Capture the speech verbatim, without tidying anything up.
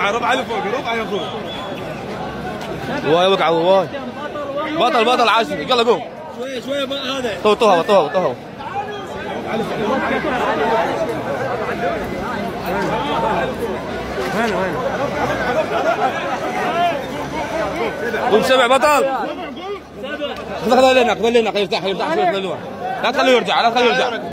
ربعه ربعه لفوق ربعه يا اخوي. واي وقع واي. بطل بطل عشري يلا قوم. شويه شويه هذا. طو طو طو طو. وين وين؟ قوم سبع بطل. خذ خذ لنا خذ لنا يرتاح يرتاح لا تخليه يرجع لا تخليه يرجع.